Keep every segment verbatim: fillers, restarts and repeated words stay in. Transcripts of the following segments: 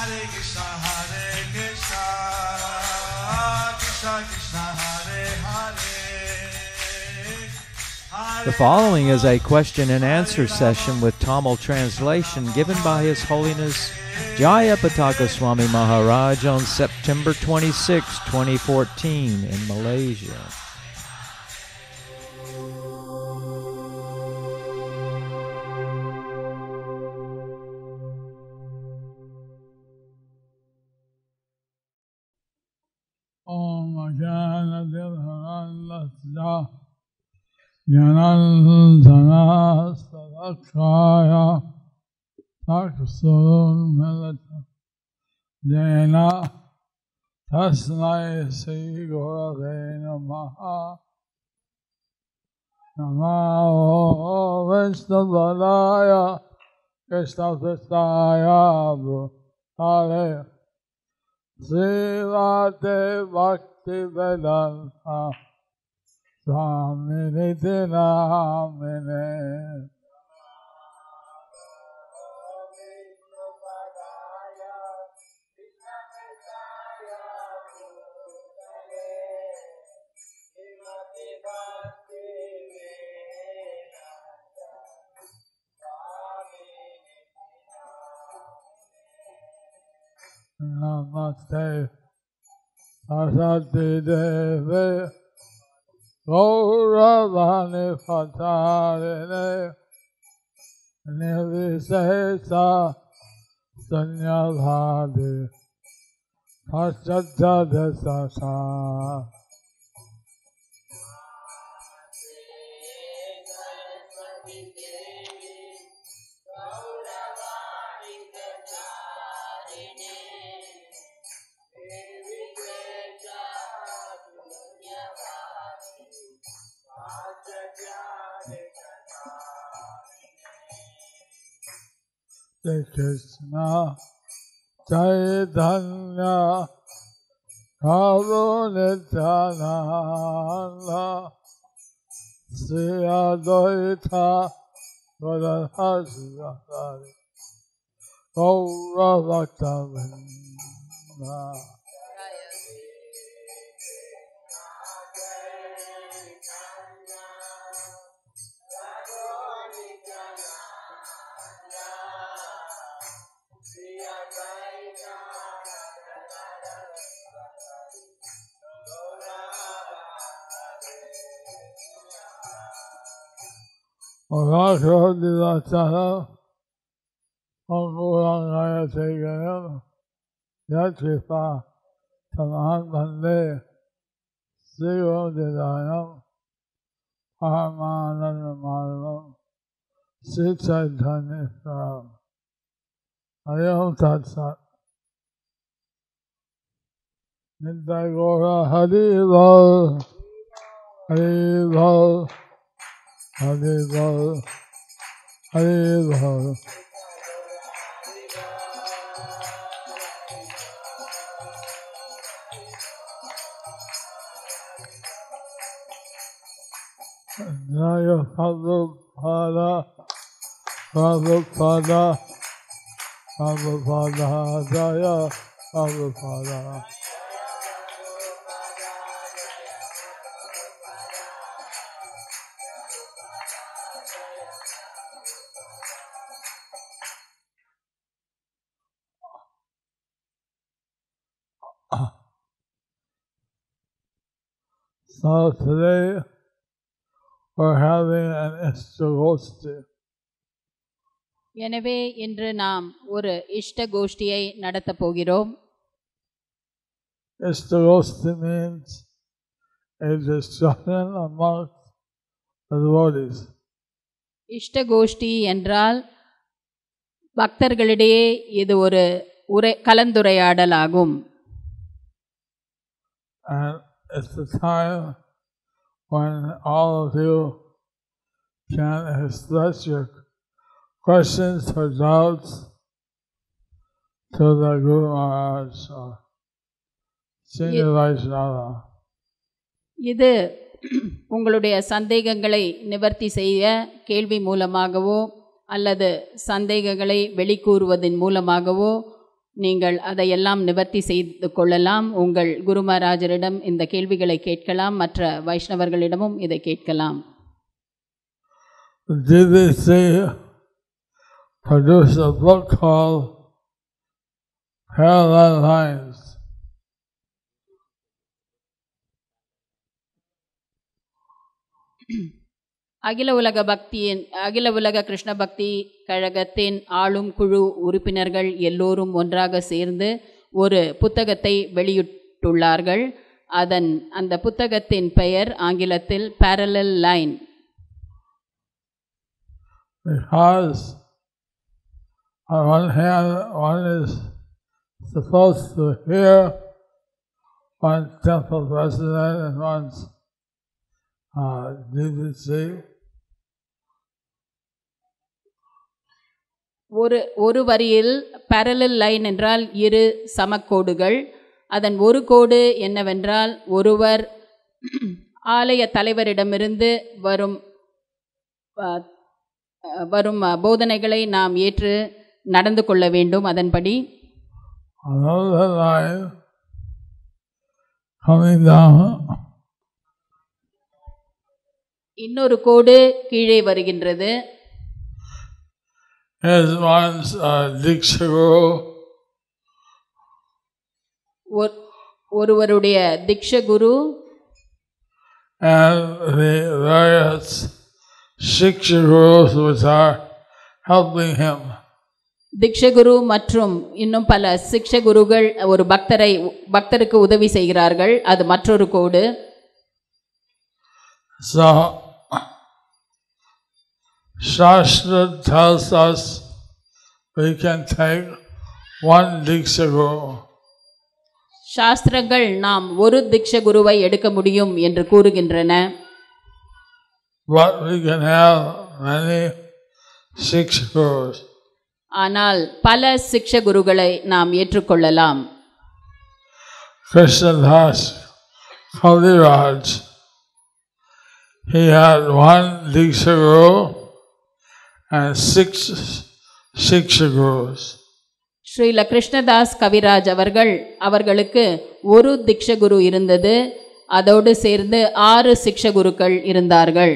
Hare Krishna, Hare Krishna, Krishna Krishna, Hare Hare. The following is a question and answer session with Tamil translation given by His Holiness Jayapataka Swami Maharaj on September twenty-sixth, twenty fourteen in Malaysia. Om Ajana Devhanasya Yanandana Sarakaya Taksun Melata Jena Tasnai Sri Gurave Namaha Namo Vishnudvaraya Krishna Kristaya Bhutale Srivate Bhakti Vedanta Swami Nityanamine. Namaste Saraswati Devi Gauravani Phatarine Nirvisesa Sanyadhadi Paschadadesasa. Shri Krishna Chaitanya Prabhu Nityananda Sri Advaita Gadadhara Gaura Bhakta-vrinda. Orasho Dilachara Angurangaya Teganam Yatripa Tamahan Bande Sigo Didanam Paramanandamalam Sri Chaitanya Saram. Ayam Tatsat Nitya Gora Hari Val Hari Val Hari Val Hari Val. Jaya Prabhupada Prabhupada Prabhupada Jaya Prabhupada. So today we're having an Ishtagoshti. எனவே இன்று நாம் ஒரு இஷ்ட கோஷ்டியை நடத்த போகிறோம். Ishtagoshti means a discussion amongst the devotees. இஷ்ட கோஷ்டி என்றால் பக்தர்களிடையே இது ஒரு உரை கலந்துரையாடல் ஆகும். And it's the time when all of you can express your questions or doubts to the Guru Maharaj or Senior Vaishnava. இது உங்களுடைய சந்தேகங்களை நிவர்த்தி செய்ய கேள்வி மூலமாகவோ அல்லது சந்தேகங்களை வெளிக்கூறுவதன் மூலமாகவோ நீங்கள் அதையெல்லாம் நிவர்த்தி செய்து கொள்ளலாம். உங்கள் குரு மகாராஜரிடம் இந்த கேள்விகளை கேட்கலாம், மற்ற வைஷ்ணவர்களிடமும் இதை கேட்கலாம். Did they say produce a book called Parallel Lines? அகில உலக பக்தியின் அகில உலக கிருஷ்ண பக்தி கழகத்தின் ஆளும் குழு உறுப்பினர்கள் எல்லோரும் ஒன்றாக சேர்ந்து ஒரு புத்தகத்தை வெளியிட்டுள்ளார்கள். அதன் அந்த புத்தகத்தின் பெயர் ஆங்கிலத்தில் parallel line. Because on one hand, one is supposed to hear one's temple president and one's uh, D V C. ஒரு ஒரு வரியில் பேரலல் லைன் என்றால் இரு சமக்கோடுகள். அதன் ஒரு கோடு என்னவென்றால் ஒருவர் ஆலய தலைவரிடமிருந்து வரும் வரும் போதனைகளை நாம் ஏற்று நடந்து கொள்ள வேண்டும். அதன்படி இன்னொரு கோடு கீழே வருகின்றது. As one's uh, Diksha Guru, ஒருவருடைய திக்ஷ குரு and the various Shiksha Gurus which are helping him. திக்ஷ குரு மற்றும் இன்னும் பல சிக்ஷ குருகள் ஒரு பக்தரை பக்தருக்கு உதவி செய்கிறார்கள். அது மற்றொரு கோடு. So Shastra tells us we can take one Diksha Guru. சாஸ்திரங்கள் நாம் ஒரு திக்ஷ குருவை எடுக்க முடியும் என்று கூறுகின்றன. But we can have many Shiksha Gurus. ஆனால் பல சிக்ஷ குருகளை நாம் ஏற்றுக்கொள்ளலாம். Krishnadas Kaviraj, he had one Diksha Guru and six Shiksha Gurus. Srila Krishnadas Kaviraj அவர்கள் அவர்களுக்கு ஒரு திக்ஷ குரு இருந்தது. அதோடு சேர்ந்து ஆறு சிக்ஷ குருக்கள் இருந்தார்கள்.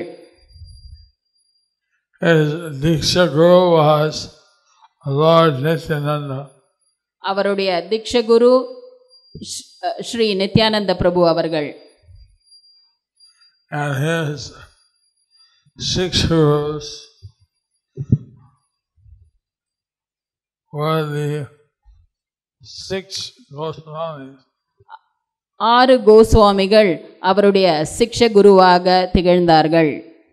His Diksha Guru was Lord Nityananda. அவருடைய திக்ஷ குரு ஸ்ரீ நித்யானந்த பிரபு அவர்கள். And his six gurus were the six Goswamis. ஆறு கோஸ்வாமிகள் அவருடைய சிக்ஷ குருவாக திகழ்ந்தார்கள்.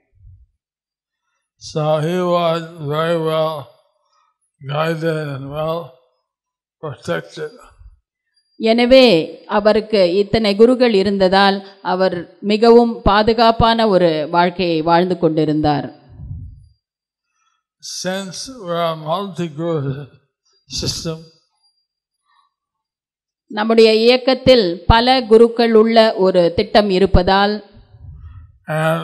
So he was very well guided and well protected. எனவே அவருக்கு இத்தனை குருகள் இருந்ததால் அவர் மிகவும் பாதுகாப்பான ஒரு வாழ்க்கையை வாழ்ந்து கொண்டிருந்தார். Since we're a multi-guru system, நம்முடைய இயக்கத்தில் பல குருக்கள் உள்ள ஒரு திட்டம் இருப்பதால் and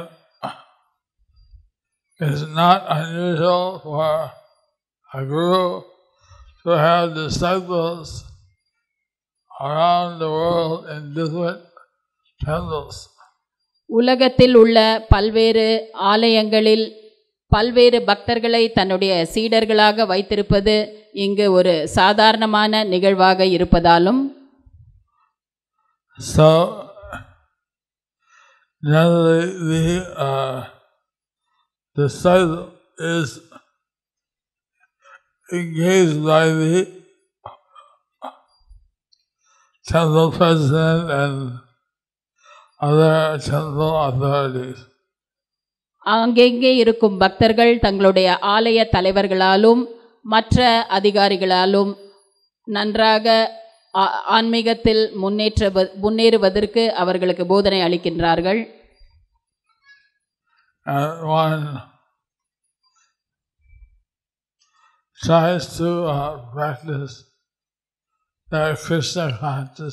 it's not unusual for a guru to have disciples around the world in different temples. உலகத்தில் உள்ள பல்வேறு ஆலயங்களில் பல்வேறு பக்தர்களை தன்னுடைய சீடர்களாக வைத்திருப்பது இங்கு ஒரு சாதாரணமான நிகழ்வாக இருப்பதாலும் So generally the uh, disciple is engaged by the temple president and other temple authorities. அங்கெங்கே இருக்கும் பக்தர்கள் தங்களுடைய ஆலய தலைவர்களாலும் மற்ற அதிகாரிகளாலும் நன்றாக ஆன்மீகத்தில் முன்னேற்ற முன்னேறுவதற்கு அவர்களுக்கு போதனை அளிக்கின்றார்கள். And one tries to uh, practice their Krishna consciousness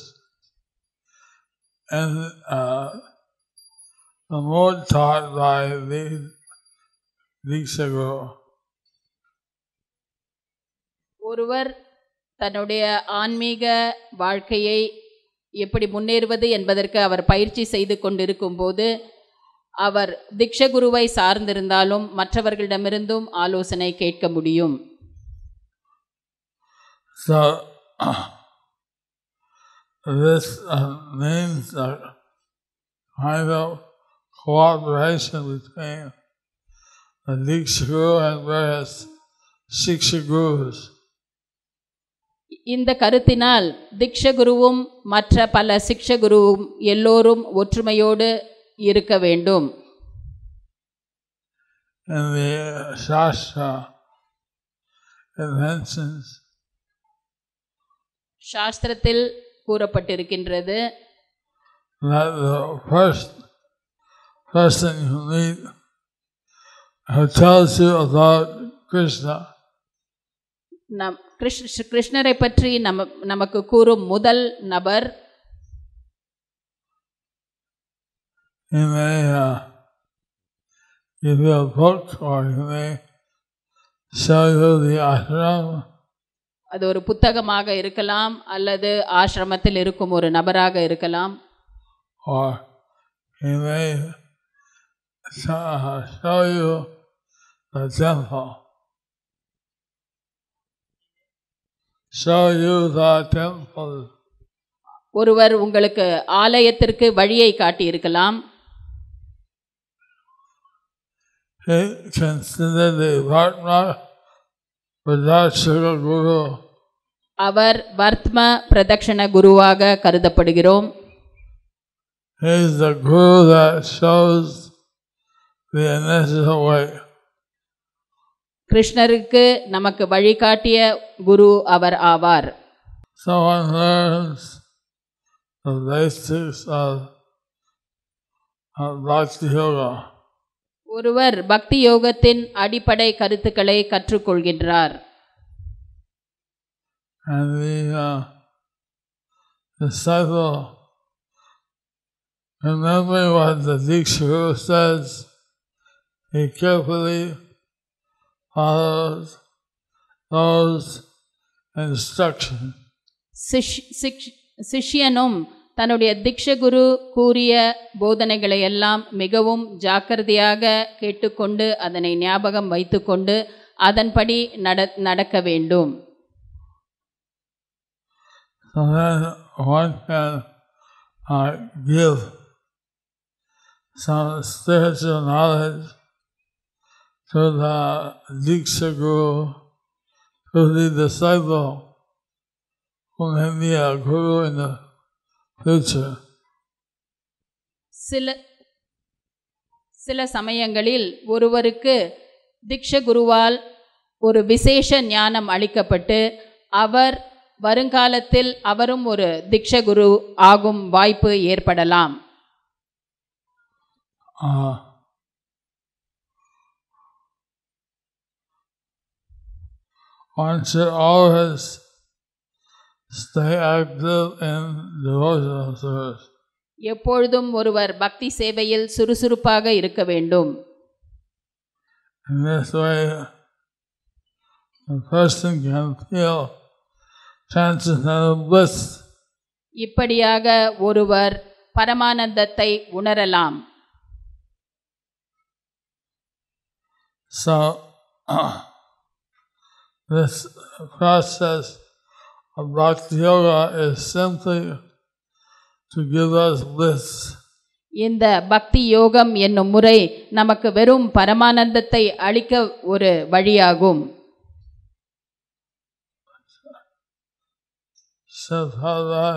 and uh, the mode taught by the Diksha Guru. ஒருவர் தன்னுடைய ஆன்மீக வாழ்க்கையை எப்படி முன்னேறுவது என்பதற்கு அவர் பயிற்சி செய்து கொண்டிருக்கும் போது அவர் திக்ஷகுருவை சார்ந்திருந்தாலும் மற்றவர்களிடமிருந்தும் ஆலோசனை கேட்க முடியும். So this uh, means a kind of cooperation between the Diksha Guru and various Shiksha Gurus. இந்த கருத்தினால் திக்ஷகுருவும் மற்ற பல சிக்ஷகுருவும் எல்லோரும் ஒற்றுமையோடு இருக்க வேண்டும். In the Shastra, it mentions சாஸ்திரத்தில் கூறப்பட்டிருக்கின்றது that the first person you meet who tells you about Krishna நம் கிருஷ்ண கிருஷ்ணரை பற்றி நம்ம நமக்கு கூறும் முதல் நபர் he may uh, give you a book or he may show you the ashram. அது ஒரு புத்தகமாக இருக்கலாம் அல்லது ஆசிரமத்தில் இருக்கும் ஒரு நபராக இருக்கலாம். Or he may show, show you the temple. Show you the temple. ஒருவர் உங்களுக்கு ஆலயத்திற்கு வழியை காட்டி இருக்கலாம். He considered the Vartma Pradakshina Guru. அவர் வர்த்ம பிரதக்ஷண குருவாக கருதப்படுகிறோம். He is the Guru that shows the initial way. கிருஷ்ணருக்கு நமக்கு வழிகாட்டிய குரு அவர் ஆவார். Someone learns the basics of, of Bhakti Yoga. ஒருவர் பக்தி யோகத்தின் அடிப்படை கருத்துக்களை கற்றுக்கொள்கின்றார். And the uh, disciple, remembering what the Diksha Guru says, he carefully follows those instructions. சிஷ்யனும் தன்னுடைய திக்ஷகுரு கூறிய போதனைகளை எல்லாம் மிகவும் ஜாக்கிரதையாக கேட்டுக்கொண்டு அதனை ஞாபகம் வைத்துக்கொண்டு அதன்படி நட நடக்க வேண்டும். So then one can uh, give some spiritual knowledge to the Diksha Guru, to the disciple who may be a guru in the future. சில சில சமயங்களில் ஒருவருக்கு திக்ஷகுருவால் ஒரு விசேஷ ஞானம் அளிக்கப்பட்டு அவர் வருங்காலத்தில் அவரும் ஒரு திக்ஷகுரு ஆகும் வாய்ப்பு ஏற்படலாம். Uh, one should always stay active in devotional service. எப்பொழுதும் ஒருவர் பக்தி சேவையில் சுறுசுறுப்பாக இருக்க வேண்டும். In this way, a person can feel transcendental bliss. இப்படியாக ஒருவர் பரமானந்தத்தை உணரலாம். So, uh, this process of Bhakti Yoga is simply to give us bliss. இந்த பக்தி யோகம் என்னும் முறை நமக்கு வெறும் பரமானந்தத்தை அளிக்க ஒரு வழியாகும். Siddhartha,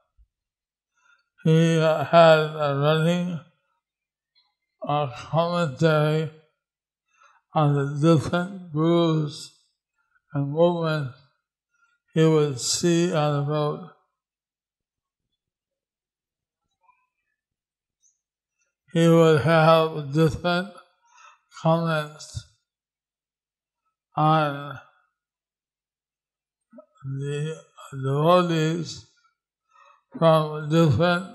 he had a running a commentary on the different gurus and movements he would see on the road. He would have different comments on the devotees from different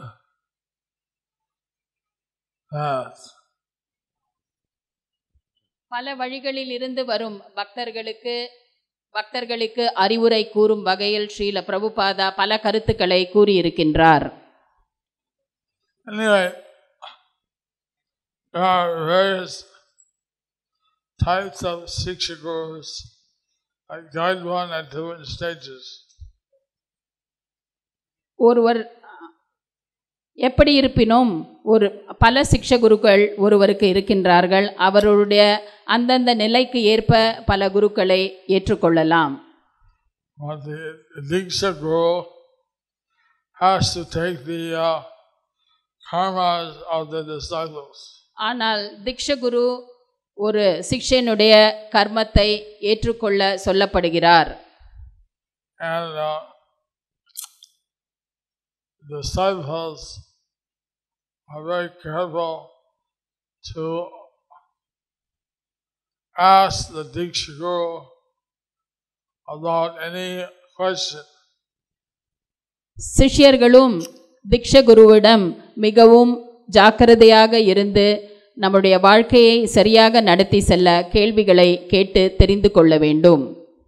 paths. பல வழிகளில் இருந்து வரும் பக்தர்களுக்கு பக்தர்களுக்கு அறிவுரை கூறும் வகையில் ஸ்ரீல பிரபுபாதா பல கருத்துக்களை கூறியிருக்கின்றார். Anyway, there are various types of Siksha Gurus, like guide one at different stages. ஒருவர் எப்படி இருப்பினும் ஒரு பல சிக்ஷகுருக்கள் ஒருவருக்கு இருக்கின்றார்கள். அவருடைய அந்தந்த நிலைக்கு ஏற்ப பல குருக்களை ஏற்றுக்கொள்ளலாம். But the Diksha Guru has to take the uh, karmas of the disciples. ஆனால் திக்ஷகுரு ஒரு சிக்ஷனுடைய கர்மத்தை ஏற்றுக்கொள்ள சொல்லப்படுகிறார். And uh, the disciples are very careful to ask the Diksha Guru about any question. சிஷ்யர்களும் திக்ஷகுருவிடம் மிகவும் ஜாக்கிரதையாக இருந்து நம்முடைய வாழ்க்கையை சரியாக நடத்தி செல்ல கேள்விகளை கேட்டு தெரிந்து கொள்ள வேண்டும்.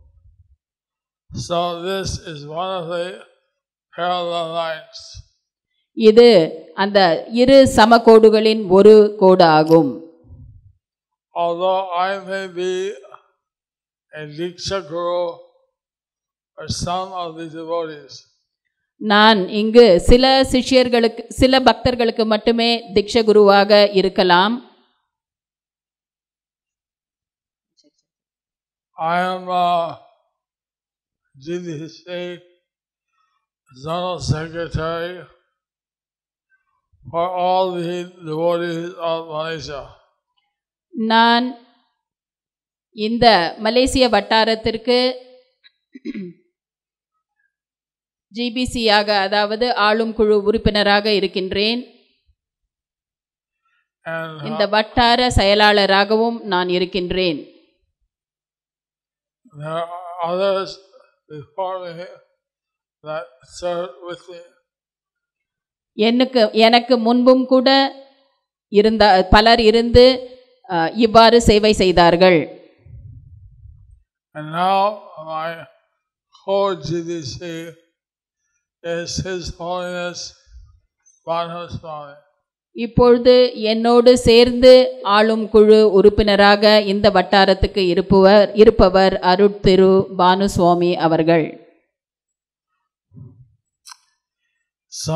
So this is one of the parallel lines. இது அந்த இரு சமகோடுகளின் ஒரு கோடு ஆகும். Although I may be a Diksha Guru or some of the devotees, நான் இங்கு சில சிஷ்யர்களுக்கு சில பக்தர்களுக்கு மட்டுமே திக்ஷகுருவாக இருக்கலாம். I am a G D C Zonal Secretary for all the devotees of Malaysia. நான் இந்த மலேசிய வட்டாரத்திற்கு ஜிபிசியாக அதாவது ஆளும் குழு உறுப்பினராக இருக்கின்றேன். And uh, இந்த வட்டார செயலாளராகவும் நான் இருக்கின்றேன். there are others before me that served with me. எனக்கு எனக்கு முன்பும் கூட இருந்த பலர் இருந்து அஹ், இவ்வாறு சேவை செய்தார்கள். And now my co-G D C is His Holiness Bhanu Swami. இப்பொழுது என்னோடு சேர்ந்து ஆளும் குழு உறுப்பினராக இந்த வட்டாரத்துக்கு இருப்பவர் இருப்பவர் அருட்திரு பானுசுவாமி அவர்கள். So,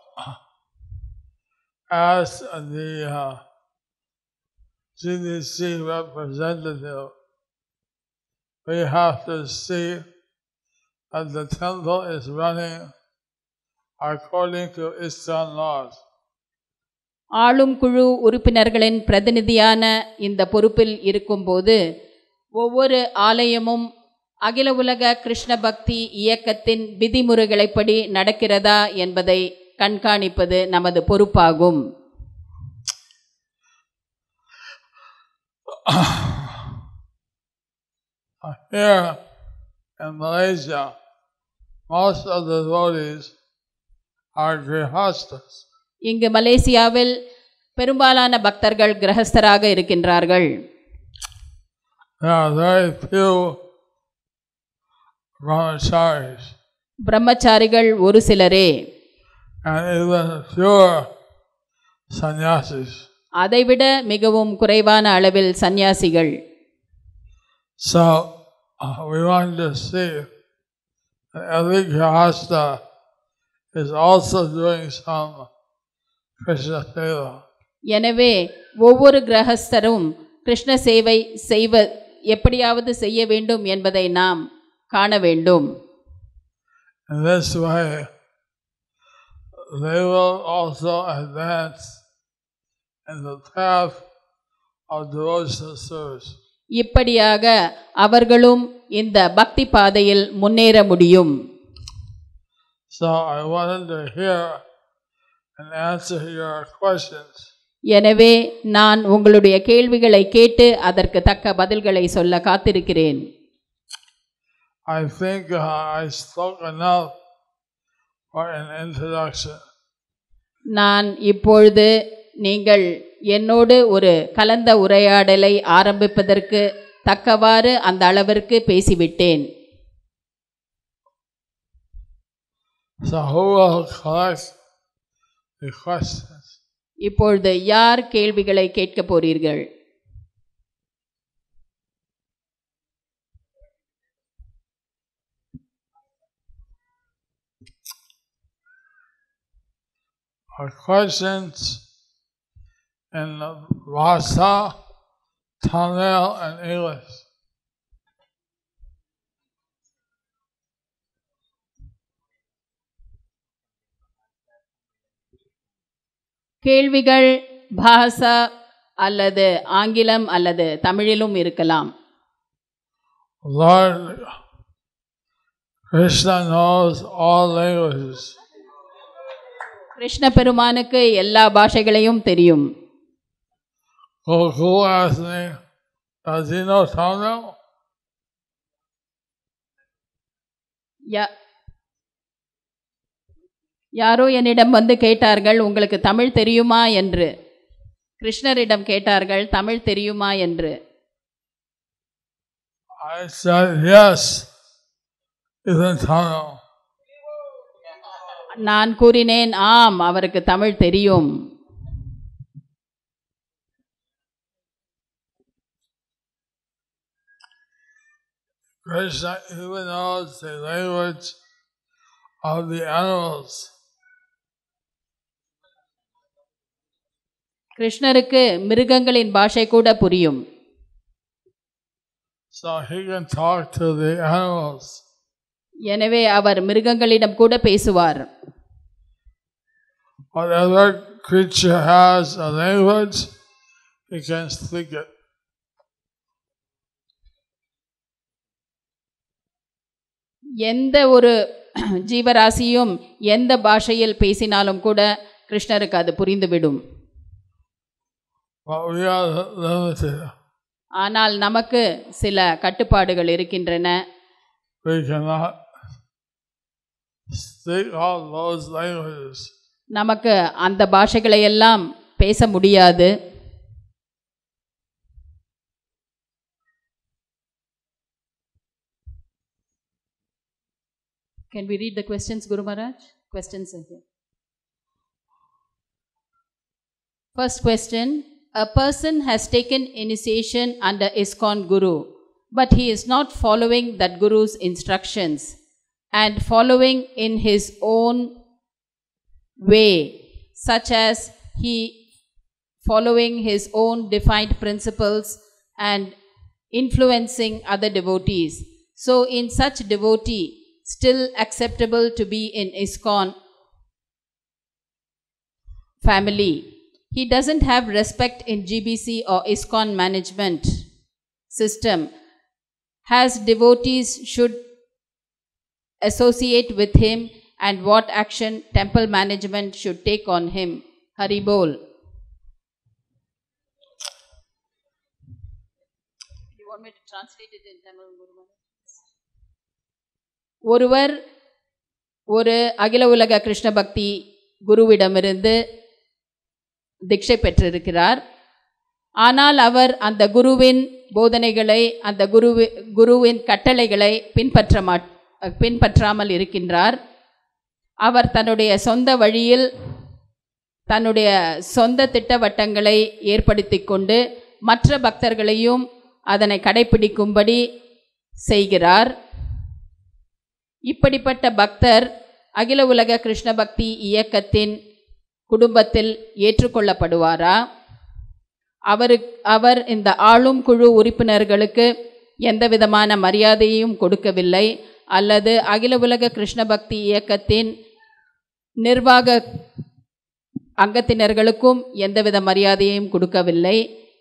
as the uh, G D C representative, we have to see that the temple is running according to ISKCON laws. ஆளும் குழு உறுப்பினர்களின் பிரதிநிதியான இந்த பொறுப்பில் இருக்கும்போது ஒவ்வொரு ஆலயமும் அகில உலக கிருஷ்ண பக்தி இயக்கத்தின் விதிமுறைகளைப்படி நடக்கிறதா என்பதை கண்காணிப்பது நமது பொறுப்பாகும். Here in Malaysia, most of the devotees are grihastas. இங்கு மலேசியாவில் பெரும்பாலான பக்தர்கள் கிரகஸ்தராக இருக்கின்றார்கள். There are very few brahmacharis பிரம்மச்சாரிகள் ஒரு சிலரே, and even fewer sannyasis. அதைவிட மிகவும் குறைவான அளவில் சந்நியாசிகள். So uh, we want to see that every grihasta is also doing some Krishna seva. எனவே ஒவ்வொரு கிரகஸ்தரும் கிருஷ்ண சேவை செய்வ எப்படியாவது செய்ய வேண்டும் என்பதை நாம் காண வேண்டும். In this way, they will also advance in the path of devotional service. இப்படியாக அவர்களும் இந்த பக்தி பாதையில் முன்னேற முடியும். So I wanted to hear and answer your questions. எனவே நான் உங்களுடைய கேள்விகளை கேட்டு அதற்கு தக்க பதில்களை சொல்ல காத்திருக்கிறேன். I think uh, I spoke enough for an introduction. நான் இப்பொழுது நீங்கள் என்னோடு ஒரு கலந்த உரையாடலை ஆரம்பிப்பதற்கு தக்கவாறு அந்த அளவிற்கு பேசிவிட்டேன். So who will collect the questions? இப்பொழுது யார் கேள்விகளை கேட்க போறீர்கள்? Our questions in Rasa, Tamil, and English. கேள்விகள் பாஷா அல்லது ஆங்கிலம் அல்லது தமிழிலும் இருக்கலாம். Lord Krishna knows all languages. Krishna பெருமானுக்கு எல்லா பாஷைகளையும் தெரியும். Gokul asked me, does he know Tamil? யா- யாரோ என்னிடம் வந்து கேட்டார்கள், உங்களுக்கு தமிழ் தெரியுமா என்று. கிருஷ்ணரிடம் கேட்டார்கள், தமிழ் தெரியுமா என்று. I said, yes, it's in Tamil. நான் கூறினேன், ஆம், அவருக்கு தமிழ் தெரியும். Krishna even knows the language of the animals. கிருஷ்ணருக்கு மிருகங்களின் பாஷை கூட புரியும். So he can talk to the animals. எனவே அவர் மிருகங்களிடம் கூட பேசுவார். Whatever creature has a language, he can speak it. எந்த ஒரு ஜீவராசியும் எந்த பாஷையில் பேசினாலும் கூட கிருஷ்ணருக்கு அது புரிந்துவிடும். But we are limited. ஆனால் நமக்கு சில கட்டுப்பாடுகள் இருக்கின்றன. We cannot speak all those languages. நமக்கு அந்த பாஷைகளை எல்லாம் பேச முடியாது. Can we read the questions, Guru Maharaj? Questions are here. First question. A person has taken initiation under ISKCON Guru, but he is not following that Guru's instructions and following in his own way, such as he following his own defined principles and influencing other devotees. So in such devotee, still acceptable to be in ISKCON family. He doesn't have respect in G B C or ISKCON management system. Has devotees should associate with him and what action temple management should take on him? Hari Bol. You want me to translate it in Tamil, Guru Maharaj? ஒருவர் ஒரு அகில உலக கிருஷ்ண பக்தி குருவிடமிருந்து தீட்சை பெற்றிருக்கிறார். ஆனால் அவர் அந்த குருவின் போதனைகளை, அந்த குரு குருவின் கட்டளைகளை பின்பற்ற மா பின்பற்றாமல் இருக்கின்றார். அவர் தன்னுடைய சொந்த வழியில் தன்னுடைய சொந்த திட்டவட்டங்களை ஏற்படுத்தி கொண்டு மற்ற பக்தர்களையும் அதனை கடைபிடிக்கும்படி செய்கிறார். இப்படிப்பட்ட பக்தர் அகில உலக கிருஷ்ண பக்தி இயக்கத்தின் குடும்பத்தில் ஏற்றுக்கொள்ளப்படுவாரா? அவரு அவர் இந்த ஆளும் குழு உறுப்பினர்களுக்கு எந்த விதமான மரியாதையும் கொடுக்கவில்லை, அல்லது அகில உலக கிருஷ்ண பக்தி இயக்கத்தின் நிர்வாக அங்கத்தினர்களுக்கும் எந்தவித மரியாதையும் கொடுக்கவில்லை.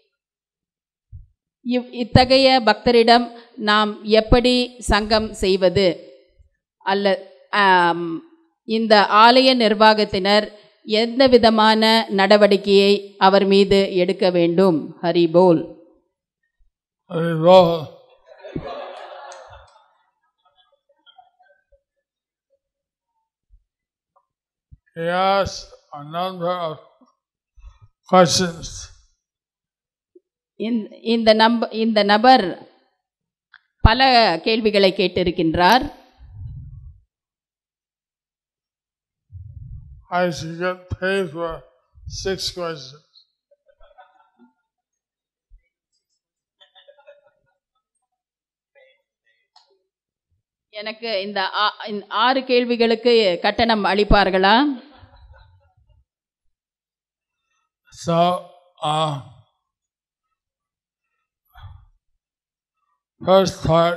இவ் இத்தகைய பக்தரிடம் நாம் எப்படி சங்கம் செய்வது? அல்ல இந்த ஆலய நிர்வாகத்தினர் எந்த விதமான நடவடிக்கையை அவர் மீது எடுக்க வேண்டும்? ஹரி போல். Hari Bol. He asked a number of questions. இந்த நம்ப இந்த நபர் பல கேள்விகளை கேட்டிருக்கின்றார். I should get paid for six questions. எனக்கு இந்த ஆ- இந்த ஆறு கேள்விகளுக்கு கட்டணம் அளிப்பார்களா? So, uh, first part,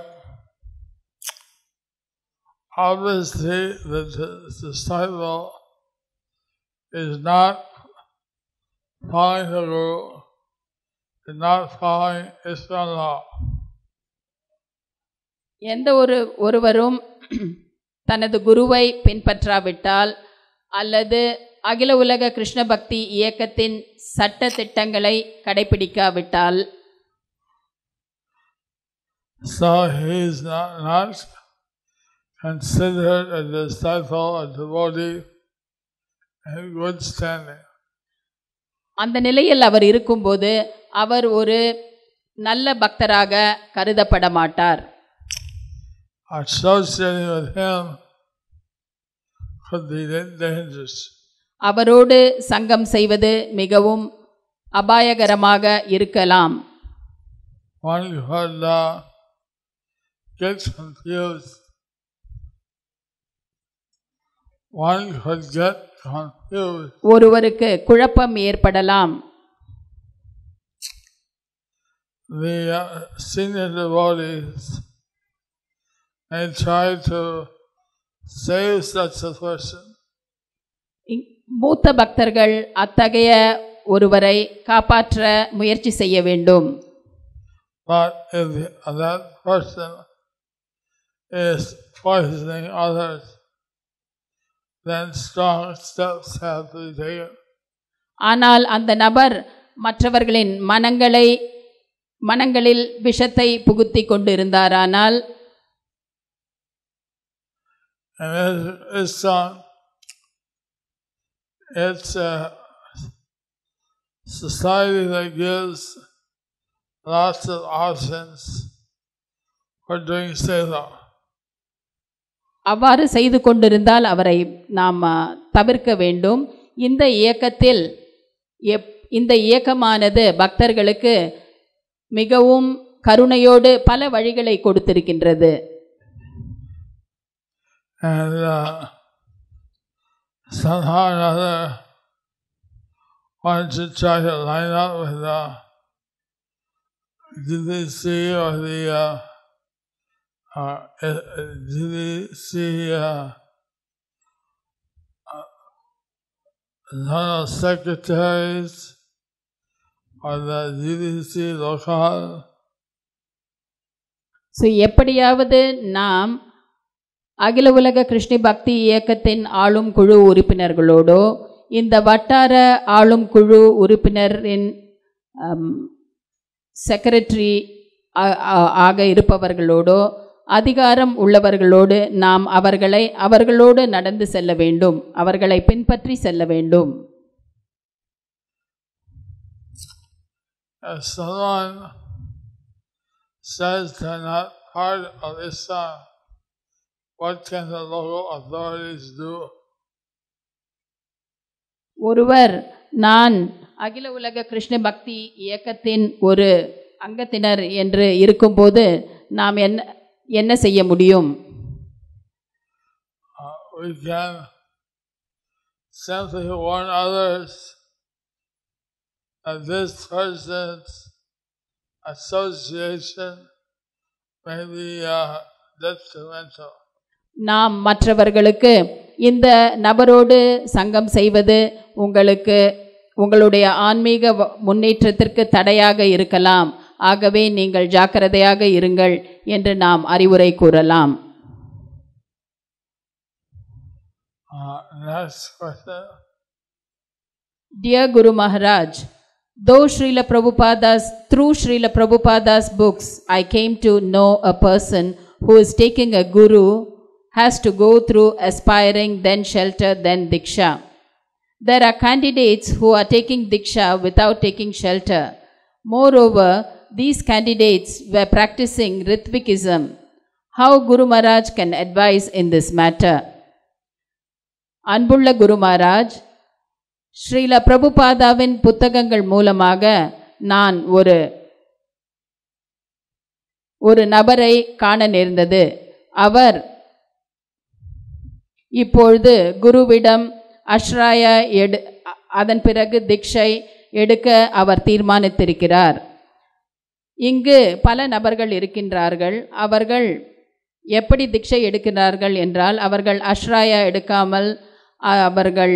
obviously the the disciple is not following the Guru, is not following Islam law. எந்த ஒரு ஒருவரும் தனது குருவை பின்பற்றாவிட்டால் அல்லது அகில உலக கிருஷ்ண பக்தி இயக்கத்தின் சட்ட திட்டங்களை கடைபிடிக்காவிட்டால் So he is not, not considered a disciple, a devotee in good standing. அந்த நிலையில் அவர் இருக்கும்போது அவர் ஒரு நல்ல பக்தராக கருதப்பட மாட்டார். Associating with him could be dangerous. அவரோடு சங்கம் செய்வது மிகவும் அபாயகரமாக இருக்கலாம். One could uh, get confused. One could get confused. ஒருவருக்கு குழப்பம் ஏற்படலாம். The uh, senior devotees may try to save such a person. இங்- மூத்த பக்தர்கள் அத்தகைய ஒருவரை காப்பாற்ற முயற்சி செய்ய வேண்டும். But if that person is poisoning others, then strong steps have to be taken. ஆனால் அந்த நபர் மற்றவர்களின் மனங்களை மனங்களில் விஷத்தை புகுத்தி கொண்டிருந்தாரானால் And it's, it's, uh, it's a society that gives lots of options for doing seva. அவ்வாறு செய்து கொண்டிருந்தால் அவரை நாம் ஆ, தவிர்க்க வேண்டும். இந்த இயக்கத்தில் எப் இந்த இயக்கமானது பக்தர்களுக்கு மிகவும் கருணையோடு பல வழிகளை கொடுத்திருக்கின்றது. And uh, somehow or another, one should try to line up with the G D C or the uh, uh, G D C uh, uh, zonal secretaries or the G D C local. So எப்படியாவது நாம் அகில உலக கிருஷ்ண பக்தி இயக்கத்தின் ஆளும் குழு உறுப்பினர்களோடோ இந்த வட்டார ஆளும் குழு உறுப்பினரின் செக்ரட்டரி ஆக இருப்பவர்களோடோ அதிகாரம் உள்ளவர்களோடு நாம் அவர்களை அவர்களோடு நடந்து செல்ல வேண்டும், அவர்களை பின்பற்றி செல்ல வேண்டும். If someone says they're not part of Islam, what can the local authorities do? ஒருவர் நான் அகில உலக கிருஷ்ண பக்தி இயக்கத்தின் ஒரு அங்கத்தினர் என்று இருக்கும்போது நாம் என்ன என்ன செய்ய முடியும்? Uh, we can simply warn others that this person's association may be uh, detrimental. நாம் மற்றவர்களுக்கு இந்த நபரோடு சங்கம் செய்வது உங்களுக்கு உங்களுடைய ஆன்மீக வ- முன்னேற்றத்திற்கு தடையாக இருக்கலாம், ஆகவே நீங்கள் ஜாக்கிரதையாக இருங்கள் என்று நாம் அறிவுரை கூறலாம். Uh, next question. Dear Guru Maharaj, though Srila Prabhupada's, through Srila Prabhupada's books, I came to know a person who is taking a guru has to go through aspiring, then shelter, then diksha. There are candidates who are taking diksha without taking shelter. Moreover, these candidates were practicing Ritvikism. How Guru Maharaj can advise in this matter? அன்புள்ள குரு மகாராஜ், ஸ்ரீல பிரபுபாதாவின் புத்தகங்கள் மூலமாக நான் ஒரு ஒரு நபரை காண நேர்ந்தது. அவர் இப்பொழுது குருவிடம் அஷ்ராயா எடு அதன் பிறகு திக்ஷை எடுக்க அவர் தீர்மானித்திருக்கிறார். இங்கு பல நபர்கள் இருக்கின்றார்கள். அவர்கள் எப்படி திக்ஷை எடுக்கிறார்கள் என்றால், அவர்கள் அஷ்ராயா எடுக்காமல் அவர்கள்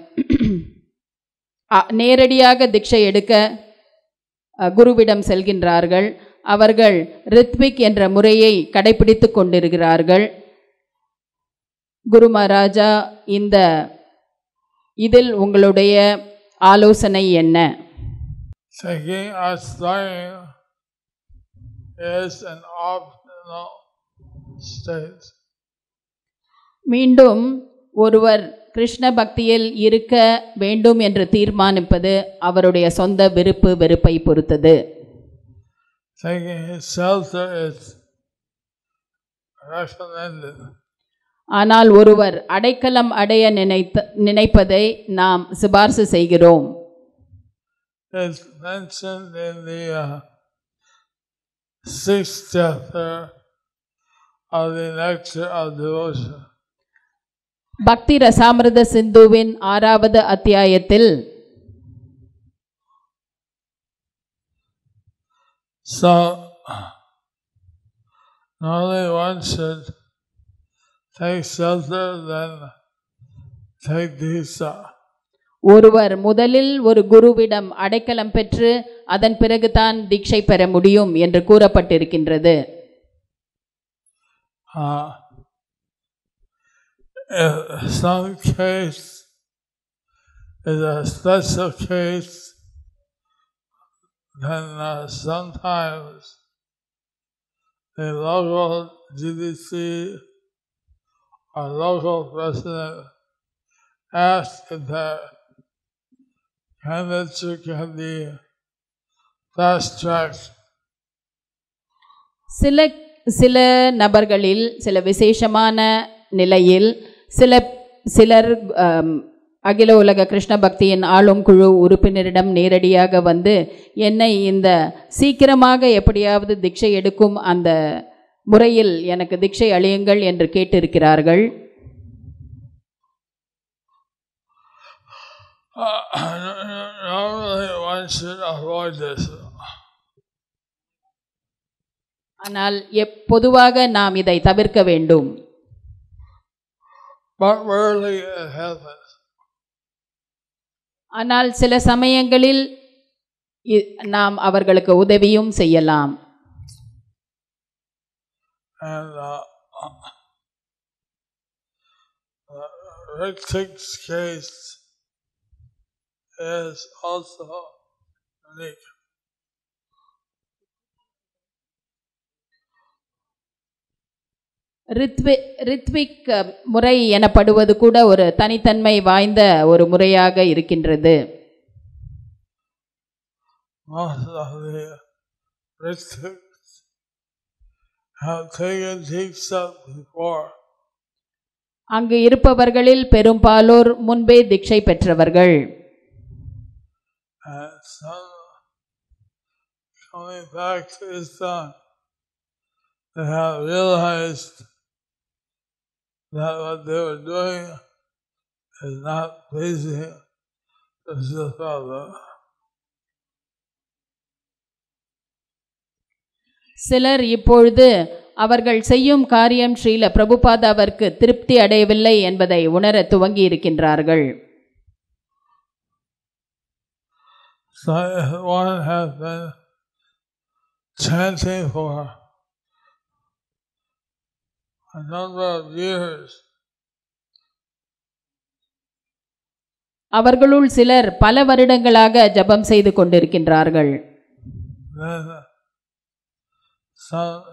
நேரடியாக திக்ஷை எடுக்க குருவிடம் செல்கின்றார்கள். அவர்கள் ரித்விக் என்ற முறையை கடைபிடித்து கொண்டிருக்கிறார்கள். குரு மகாராஜா, இந்த இதில் உங்களுடைய ஆலோசனை என்ன? Taking Ashraya is an optional state. மீண்டும் ஒருவர் கிருஷ்ண பக்தியில் இருக்க வேண்டும் என்று தீர்மானிப்பது அவருடைய சொந்த விருப்பு வெறுப்பை பொறுத்தது. Taking shelter is recommended. ஆனால் ஒருவர் அடைக்கலம் அடைய நினைத்த நினைப்பதை நாம் சிபார்சு செய்கிறோம். It's mentioned in the uh, sixth chapter of the Nectar of Devotion. பக்தி ரசாமிருத சிந்துவின் ஆறாவது அத்தியாயத்தில் So, normally one should take shelter, then take Deeksha. ஒருவர் முதலில் ஒரு குருவிடம் அடைக்கலம் பெற்று அதன் பிறகுதான் தீட்சை பெற முடியும் என்று கூறப்பட்டிருக்கின்றது. Uh, in some case, is a special case, then uh, sometimes the local G D C or local president asks if the candidature can be fast-tracked. சில சில நபர்களில் சில விசேஷமான நிலையில் சில சிலர் அகில உலக கிருஷ்ண பக்தியின் ஆளும் குழு உறுப்பினரிடம் நேரடியாக வந்து என்னை இந்த சீக்கிரமாக எப்படியாவது திக்ஷை எடுக்கும் அந்த முறையில் எனக்கு திக்ஷை அளியுங்கள் என்று கேட்டிருக்கிறார்கள். ஆனால் பொதுவாக நாம் இதை தவிர்க்க வேண்டும். ஆனால் சில சமயங்களில் நாம் அவர்களுக்கு உதவியும் செய்யலாம். And uh, uh, Ritik's case is also unique. Rithvik முறை எனப்படுவது கூட ஒரு தனித்தன்மை வாய்ந்த ஒரு முறையாக இருக்கின்றது. அங்கு இருப்பவர்களில் பெரும்பாலோர் முன்பே தீட்சை பெற்றவர்கள். They have realized that what they were doing is not pleasing to the Father. சிலர் இப்பொழுது அவர்கள் செய்யும் காரியம் ஸ்ரீல பிரபுபாதாவிற்கு திருப்தி அடையவில்லை என்பதை உணர துவங்கி இருக்கின்றார்கள். So one has been chanting for a number of years. அவர்களுள் சிலர் பல வருடங்களாக ஜபம் செய்து கொண்டிருக்கின்றார்கள். Then some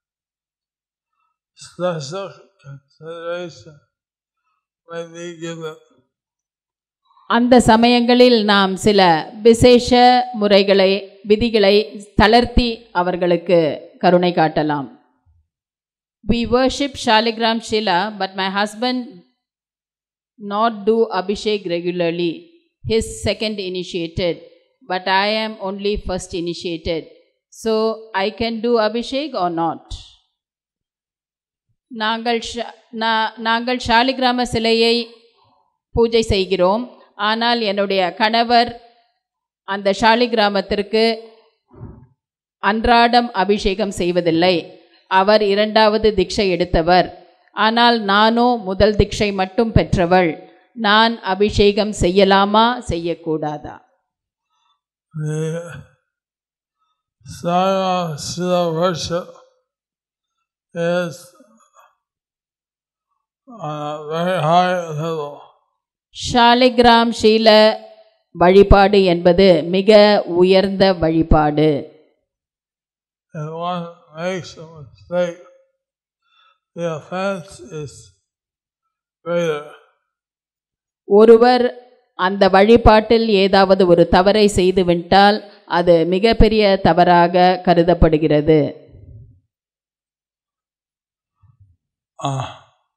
special consideration may be given. அந்த சமயங்களில் நாம் சில விசேஷ முறைகளை விதிகளை தளர்த்தி அவர்களுக்கு கருணை காட்டலாம். We worship Shaligram Shila, but my husband not do Abhishek regularly. His second initiated, but I am only first initiated. So I can do Abhishek or not? நாங்கள் நாங்கள் ஷாலிகிராம சிலையை பூஜை செய்கிறோம். ஆனால் என்னுடைய கணவர் அந்த ஷாலிகிராமத்திற்கு அன்றாடம் அபிஷேகம் செய்வதில்லை. அவர் இரண்டாவது திக்ஷை எடுத்தவர். ஆனால் நானோ முதல் திக்ஷை மட்டும் பெற்றவள். நான் அபிஷேகம் செய்யலாமா செய்யக்கூடாதா? worship is on a very high level. Shaligram ஷீல வழிபாடு என்பது மிக உயர்ந்த வழிபாடு. And one makes a mistake, the offense is greater. ஒருவர் அந்த வழிபாட்டில் ஏதாவது ஒரு தவறை செய்துவிட்டால் அது மிகப்பெரிய தவறாக கருதப்படுகிறது. Uh,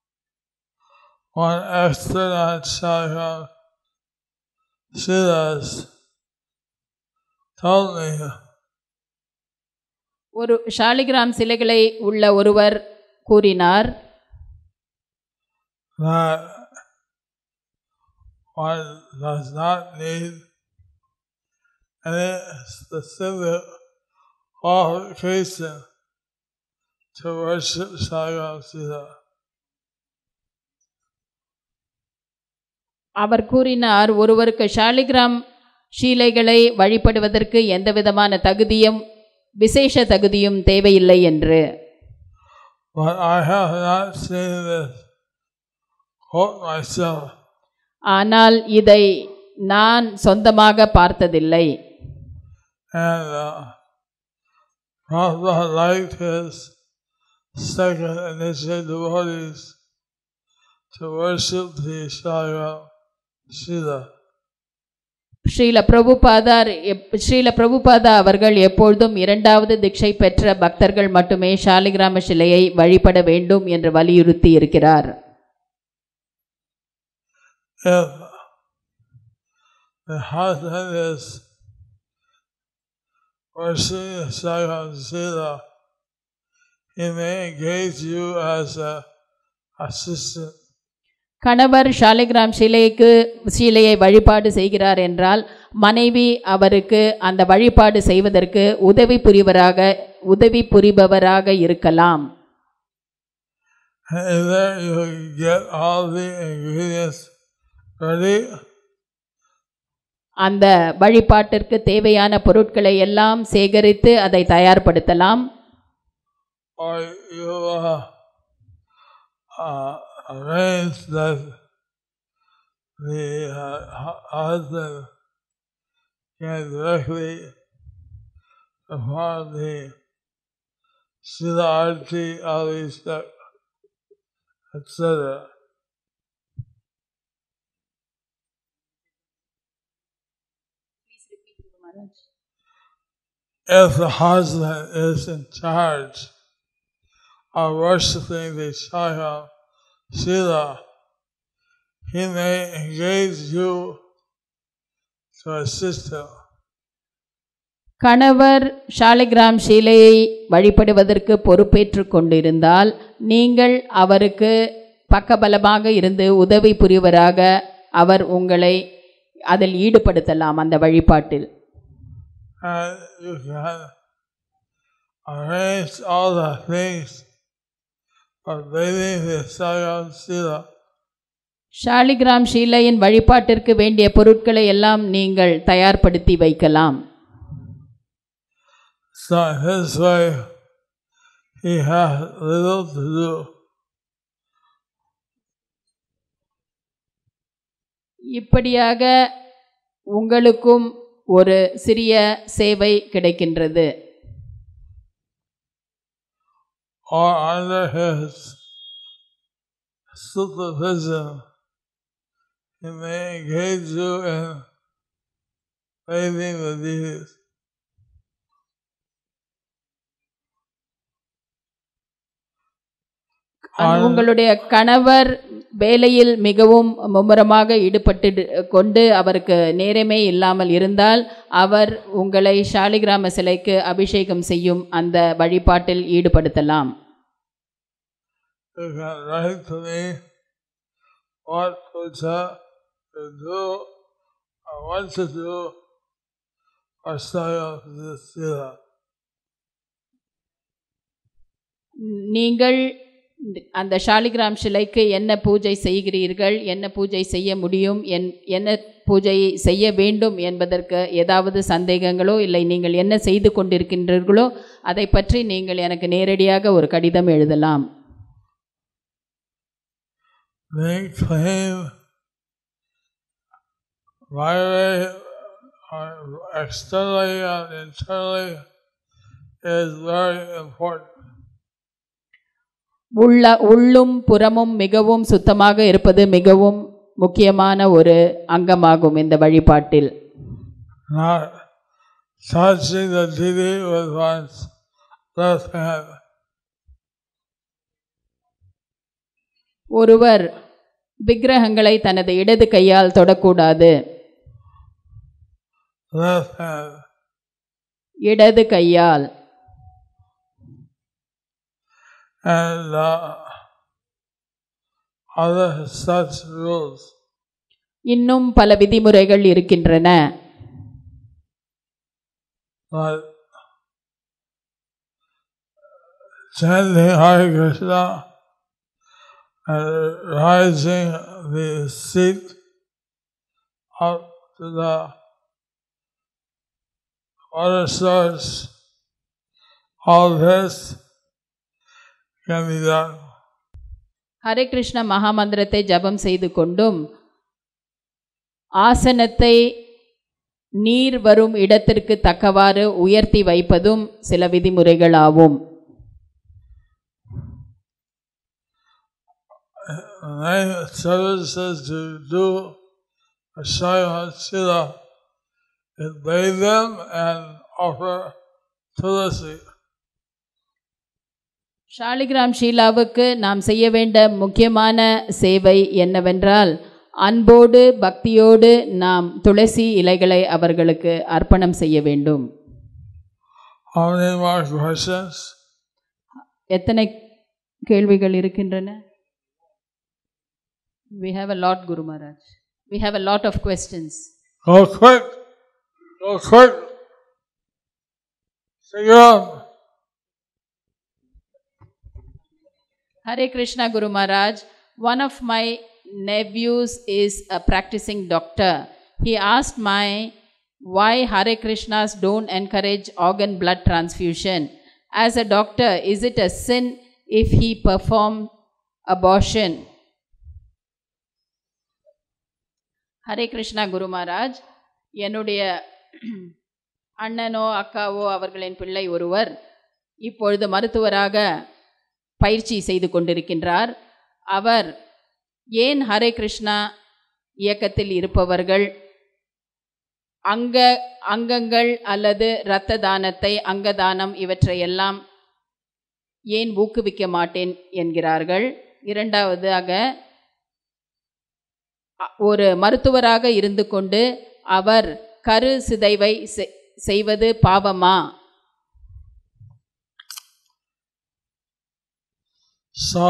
one excellent Shaligram Shilas told me ஒரு ஷாலிகிராம் சிலைகளை உள்ள ஒருவர் கூறினார், that one does not need any specific qualification to worship Shaligram Shila. அவர் கூறினார், ஒருவருக்கு ஷாலிகிராம் ஷீலைகளை வழிபடுவதற்கு எந்த விதமான தகுதியும் விசேஷ தகுதியும் தேவையில்லை என்று. But I have not seen this quote myself. ஆனால் இதை நான் சொந்தமாக பார்த்ததில்லை. And uh, Prabhupada liked his second initiated devotees to worship the Shaligram Shila. Srila பிரபுபாதார் Srila Prabhupada அவர்கள் எப்பொழுதும் இரண்டாவது திக்ஷை பெற்ற பக்தர்கள் மட்டுமே ஷாலிகிராம சிலையை வழிபட வேண்டும் என்று வலியுறுத்தி இருக்கிறார். If the husband is worshiping Shaligram Shila, he may engage you as an assistant. கணவர் ஷாலிகிராம் ஷீலைக்கு ஷீலையை வழிபாடு செய்கிறார் என்றால் மனைவி அவருக்கு அந்த வழிபாடு செய்வதற்கு உதவி புரிவராக உதவி புரிபவராக இருக்கலாம். அந்த வழிபாட்டிற்கு தேவையான பொருட்களை எல்லாம் சேகரித்து அதை தயார்படுத்தலாம். Arrange that the uh, husband can directly perform the Sila Arti, Alistak, et cetera. If the husband is in charge of worshiping the Shaligram Shila, he may engage you to assist him. கணவர் ஷாலிகிராம் ஷீலையை வழிபடுவதற்கு பொறுப்பேற்று கொண்டிருந்தால் நீங்கள் அவருக்கு பக்கபலமாக இருந்து உதவி புரிவராக அவர் உங்களை அதில் ஈடுபடுத்தலாம் அந்த வழிபாட்டில். And you can arrange all the things Shaligram ஷீலையின் வழிபாட்டிற்கு வேண்டிய பொருட்களை எல்லாம் நீங்கள் தயார்படுத்தி வைக்கலாம். So his way, he has little to do. இப்படியாக உங்களுக்கும் ஒரு சிறிய சேவை கிடைக்கின்றது. Or under his supervision, he may engage you in bathing the deities. அந்த உங்களுடைய கணவர் வேலையில் மிகவும் மும்முரமாக ஈடுபட்டு கொண்டு அவருக்கு நேரமே இல்லாமல் இருந்தால் அவர் உங்களை சாலிகிராம சிலைக்கு அபிஷேகம் செய்யும் அந்த வழிபாட்டில் ஈடுபடுத்தலாம். You can write to me what puja to do or what to do or style of this sila. நீங்கள் அந்த சாலிகிராம் சிலைக்கு என்ன பூஜை செய்கிறீர்கள், என்ன பூஜை செய்ய முடியும், என்ன பூஜை செய்ய வேண்டும் என்பதற்கு ஏதாவது சந்தேகங்களோ இல்லை நீங்கள் என்ன செய்து கொண்டிருக்கின்றீர்களோ அதை பற்றி நீங்கள் எனக்கு நேரடியாக ஒரு கடிதம் எழுதலாம். They claim virally or externally and internally is very important. உள்ள உள்ளும் புறமும் மிகவும் சுத்தமாக இருப்பது மிகவும் முக்கியமான ஒரு அங்கமாகும் இந்த வழிபாட்டில். Not touching the deity with one's left hand. ஒருவர் விக்கிரகங்களை தனது இடது கையால் தொடக்கூடாது. Left hand. இடது கையால். And uh, other such rules. இன்னும் பல விதிமுறைகள் இருக்கின்றன. But chanting Hare Krishna and rising the seat up to the water source, all this can be done. Hare Krishna மகாமந்திரத்தை ஜபம் செய்து கொண்டும் ஆசனத்தை நீர் வரும் இடத்திற்கு தக்கவாறு உயர்த்தி வைப்பதும் சில விதிமுறைகள் ஆகும். Services to do a Shaiva Sila is bathe them and offer tulasi. Shaligram ஷீலாவுக்கு நாம் செய்ய வேண்டிய முக்கியமான சேவை என்னவென்றால் அன்போடு பக்தியோடு நாம் துளசி இலைகளை அவர்களுக்கு அர்ப்பணம் செய்ய வேண்டும். How many more questions? எத்தனை கேள்விகள் இருக்கின்றன? We have a lot, Guru Maharaj. We have a lot of questions. Go quick. Go quick. Sing on. Hare Krishna, Guru Maharaj. One of my nephews is a practicing doctor. He asked my why Hare Krishnas don't encourage organ blood transfusion. As a doctor, is it a sin if he perform abortion? Hare Krishna, Guru Maharaj. என்னுடைய அண்ணனோ அக்காவோ அவர்களின் பிள்ளை ஒருவர் இப்பொழுது மருத்துவராக பயிற்சி செய்து கொண்டிருக்கின்றார். அவர் ஏன் ஹரே கிருஷ்ணா இயக்கத்தில் இருப்பவர்கள் அங்க அங்கங்கள் அல்லது இரத்த தானத்தை அங்கதானம் இவற்றையெல்லாம் ஏன் ஊக்குவிக்க மாட்டேன் என்கிறார்கள். இரண்டாவதாக ஒரு மருத்துவராக இருந்து கொண்டு அவர் கரு சிதைவை செய்வது பாவமா? So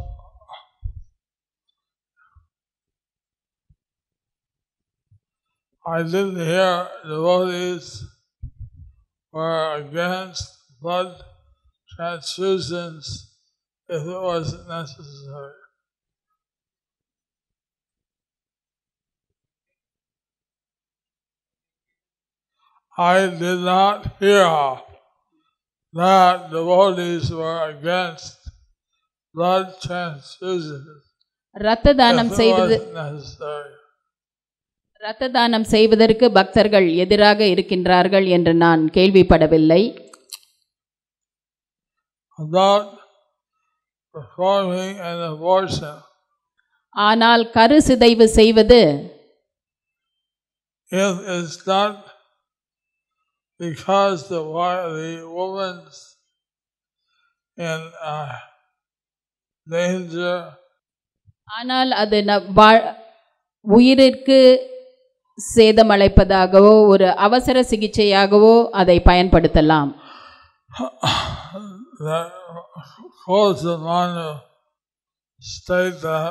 I didn't hear devotees were against blood transfusions if it wasn't necessary. I did not hear that devotees were against blood transfusions இரத்த தானம் செய்வது இரத்த தானம் செய்வதற்கு பக்தர்கள் எதிராக இருக்கின்றார்கள் என்று நான் கேள்விப்படவில்லை. About performing an abortion. ஆனால் கரு சிதைவு செய்வது if it's not because the, the woman's in uh, danger. ஆனால் அது ந- வா- உயிருக்கு சேதமளிப்பதாகவோ ஒரு அவசர சிகிச்சையாகவோ அதை பயன்படுத்தலாம். That calls the mind to state that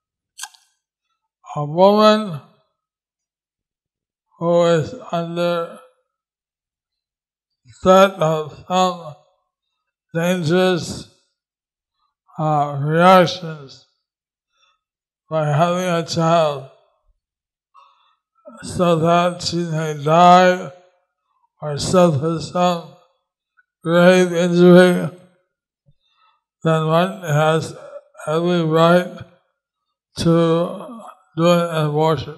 a woman who is under threat of some dangerous uh, reactions by having a child, so that she may die or suffer some grave injury, then one has every right to do an abortion.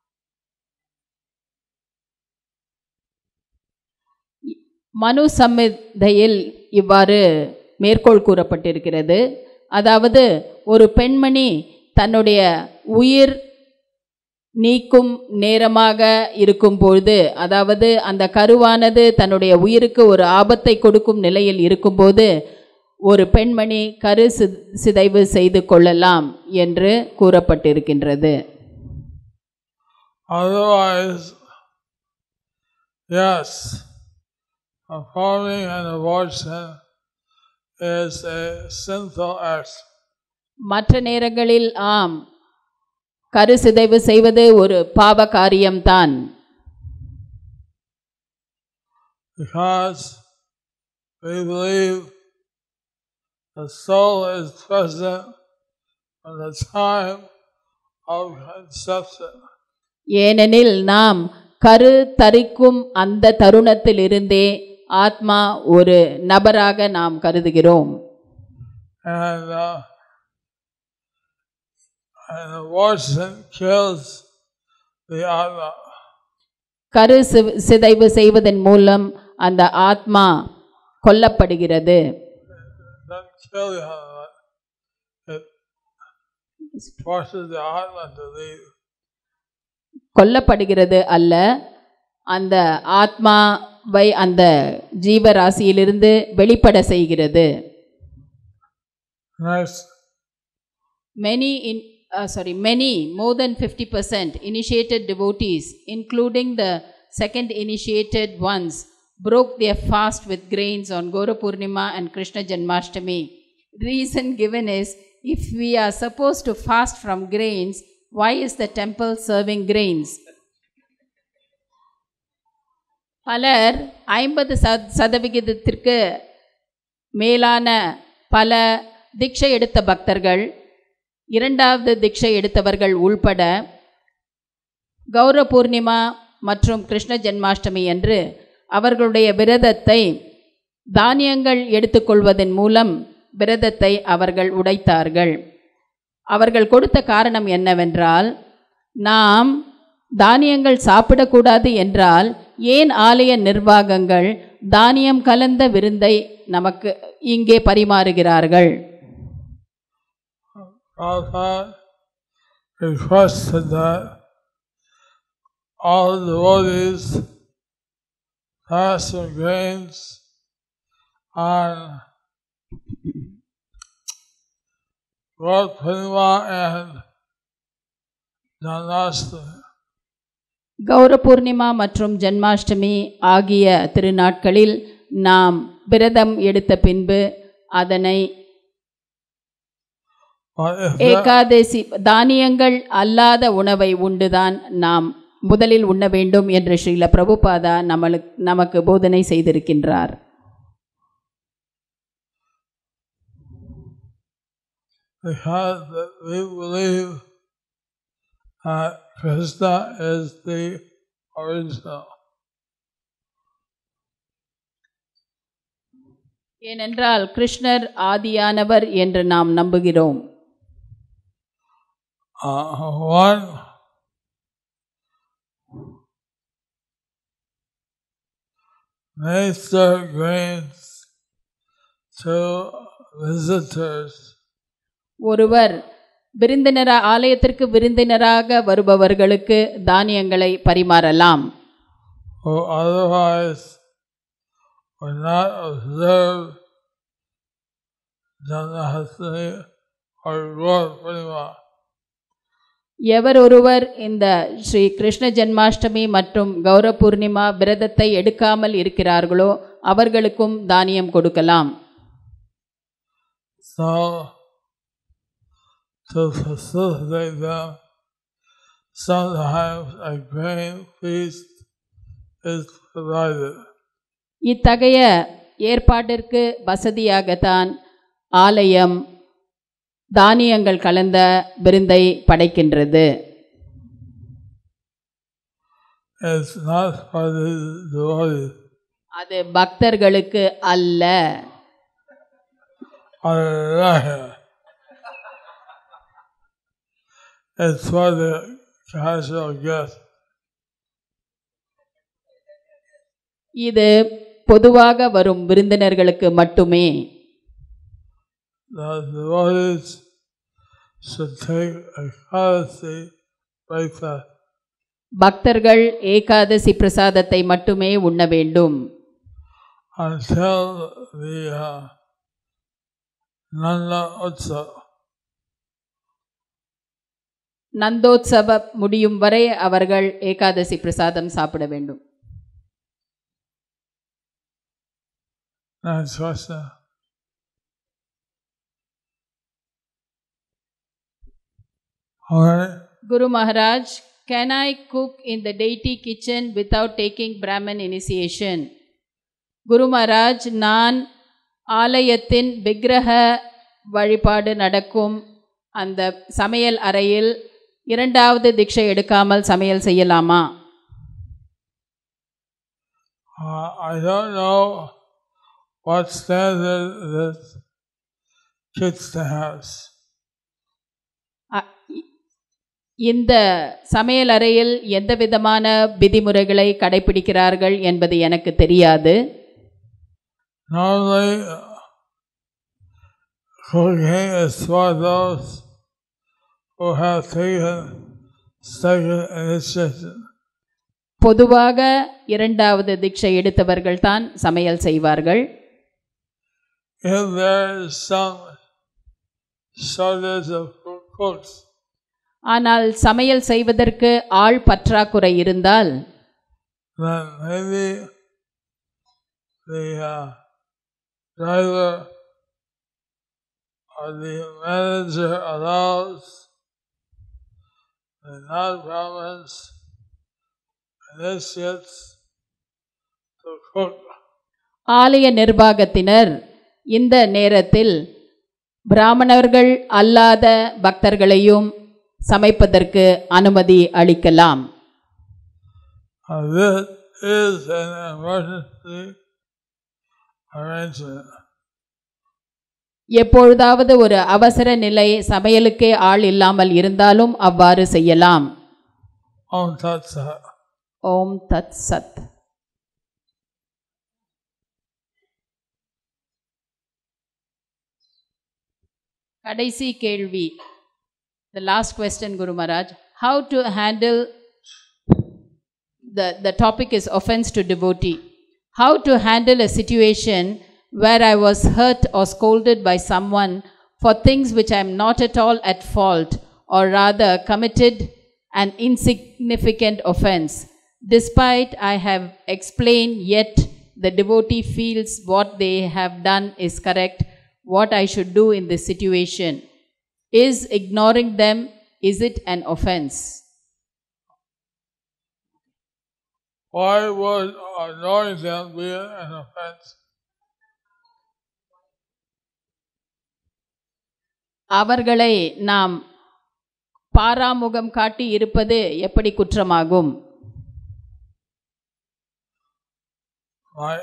மனு சம்மிதையில் இவ்வாறு மேற்கோள் கூறப்பட்டிருக்கிறது. அதாவது ஒரு பெண்மணி தன்னுடைய உயிர் நீக்கும் நேரமாக இருக்கும்போது, அதாவது அந்த கருவானது தன்னுடைய உயிருக்கு ஒரு ஆபத்தை கொடுக்கும் நிலையில் இருக்கும்போது ஒரு பெண்மணி கரு சி- சிதைவு செய்து கொள்ளலாம் என்று கூறப்பட்டிருக்கின்றது. Otherwise, yes, performing an abortion is a sinful act. மற்ற நேரங்களில் ஆம், கரு சிதைவு செய்வது ஒரு பாவ காரியம்தான். Because we believe the soul is present from the time of conception. ஏனெனில் நாம் கரு தரிக்கும் அந்த தருணத்திலிருந்தே ஆத்மா ஒரு நபராக நாம் கருதுகிறோம். And uh, an abortion kills the atma. கரு சி- சிதைவு செய்வதன் மூலம் அந்த ஆத்மா கொல்லப்படுகிறது. It doesn't kill the atma. It forces the atma to leave. கொல்லப்படுகிறது அல்ல, அந்த ஆத்மாவை அந்த ஜீவராசியிலிருந்து வெளிப்பட செய்கிறது. Next, Many in uh, sorry many more than fifty percent initiated devotees, including the second initiated ones, broke their fast with grains on Gora Purnima and Krishna Janmashtami. Reason given is, if we are supposed to fast from grains, why is the temple serving grains? பலர் ஐம்பது சதவிகிதத்திற்கு மேலான பல தீட்சை எடுத்த பக்தர்கள், இரண்டாவது தீட்சை எடுத்தவர்கள் உள்பட கௌர பூர்ணிமா மற்றும் கிருஷ்ண ஜென்மாஷ்டமி என்று அவர்களுடைய விரதத்தை தானியங்கள் எடுத்துக்கொள்வதன் மூலம் விரதத்தை அவர்கள் உடைத்தார்கள். அவர்கள் கொடுத்த காரணம் என்னவென்றால், நாம் தானியங்கள் சாப்பிடக்கூடாது என்றால் ஏன் ஆலய நிர்வாகங்கள் தானியம் கலந்த விருந்தை நமக்கு இங்கே பரிமாறுகிறார்கள்? Prabhupada requested that all devotees fast from grains on Gaur Purnima and Janmashtami. Gaura Purnima மற்றும் ஜன்மாஷ்டமி ஆகிய திருநாட்களில் நாம் விரதம் எடுத்த பின்பு அதனை But if that, ஏகாதசி தானியங்கள் அல்லாத உணவை உண்டுதான் நாம் முதலில் உண்ண வேண்டும் என்று ஸ்ரீல பிரபுபாதா நம்மளுக்கு நமக்கு போதனை செய்திருக்கின்றார். because we believe that Krishna is the original. ஏனென்றால் கிருஷ்ணர் ஆதியானவர் என்று நாம் நம்புகிறோம். Uh, one minister grains to visitors. ஒருவர் விருந்தினரா ஆலயத்திற்கு விருந்தினராக வருபவர்களுக்கு தானியங்களை பரிமாறலாம். Who otherwise would not observe Janmashtami or Gaur Purnima. எவர் ஒருவர் இந்த ஸ்ரீ கிருஷ்ண ஜென்மாஷ்டமி மற்றும் கௌர பூர்ணிமா விரதத்தை எடுக்காமல் இருக்கிறார்களோ அவர்களுக்கும் தானியம் கொடுக்கலாம். So, to facilitate them, sometimes a grain feast is provided. இத்தகைய ஏற்பாட்டிற்கு வசதியாகத்தான் ஆலயம் தானியங்கள் கலந்த விருந்தை படைக்கின்றது. It's not for the devotees. அது பக்தர்களுக்கு அல்ல. It's for the casual guest. இது பொதுவாக வரும் விருந்தினர்களுக்கு மட்டுமே. The devotees should take Ekadasi breakfast. பக்தர்கள் ஏகாதசி பிரசாதத்தை மட்டுமே உண்ண வேண்டும். Until the uh, Nanda Utsav. நந்தோத்சவ முடியும் வரை அவர்கள் ஏகாதசி பிரசாதம் சாப்பிட வேண்டும். Next question. Alright. Guru Maharaj, can I cook in the deity kitchen without taking Brahman initiation? Guru Maharaj, நான் ஆலயத்தின் விக்கிரக வழிபாடு நடக்கும் அந்த சமையல் அறையில் இரண்டாவது தீட்சை எடுக்காமல் சமையல் செய்யலாமா? Uh, I don't know what standard this kitchen has. இந்த சமையல் அறையில் எந்த விதமான விதிமுறைகளை கடைபிடிக்கிறார்கள் என்பது எனக்கு தெரியாது. Normally, cooking is for those who have taken second initiation. பொதுவாக இரண்டாவது தீட்சை எடுத்தவர்கள் தான் சமையல் செய்வார்கள். If there is some shortage of cooks, ஆனால் சமையல் செய்வதற்கு ஆள் பற்றாக்குறை இருந்தால் then maybe the uh, driver or the manager allows the non-Brahmins initiates to cook. ஆலய நிர்வாகத்தினர் இந்த நேரத்தில் பிராமணர்கள் அல்லாத பக்தர்களையும் சமைப்பதற்கு அனுமதி அளிக்கலாம். Uh, this is an emergency arrangement. எப்பொழுதாவது ஒரு அவசர நிலை சமையலுக்கே ஆள் இல்லாமல் இருந்தாலும் அவ்வாறு செய்யலாம். Om Tat Sat. ஓம் தத் சத். கடைசி கேள்வி. The last question, Guru Maharaj. How to handle the the topic is offense to devotee. How to handle a situation where I was hurt or scolded by someone for things which I am not at all at fault, or rather committed an insignificant offense. Despite I have explained, yet the devotee feels what they have done is correct. What I should do in this situation? Is ignoring them, is it an offense? Why would ignoring them be an offense? அவர்களை நாம் பாராமுகம் காட்டி இருப்பது எப்படி குற்றமாகும்? Why?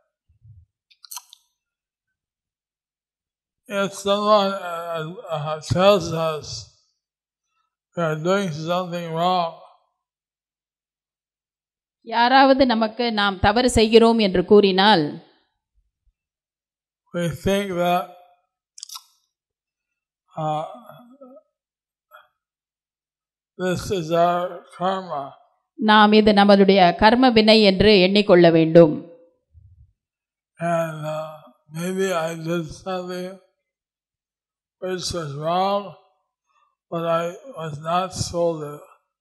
If someone uh, uh, tells us we are doing something wrong, யாராவது நமக்கு நாம் தவறு செய்கிறோம் என்று கூறினால் we think that uh, this is our karma. நாம் இது நம்மளுடைய கர்ம வினை என்று எண்ணிக்கொள்ள வேண்டும். And uh, maybe I did something which was wrong, but I was not scolded.